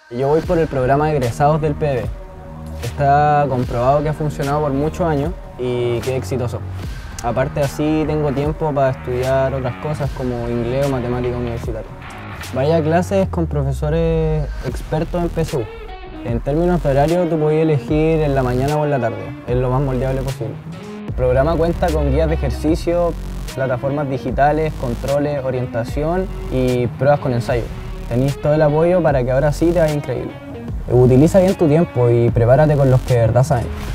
Yo voy por el programa de egresados del PB. Está comprobado que ha funcionado por muchos años y que es exitoso. Aparte así tengo tiempo para estudiar otras cosas como inglés o matemática universitaria. Vaya a clases con profesores expertos en PSU. En términos de horario tú puedes elegir en la mañana o en la tarde, es lo más moldeable posible. El programa cuenta con guías de ejercicio, plataformas digitales, controles, orientación y pruebas con ensayo. Tenéis todo el apoyo para que ahora sí te vaya increíble. Utiliza bien tu tiempo y prepárate con los que de verdad saben.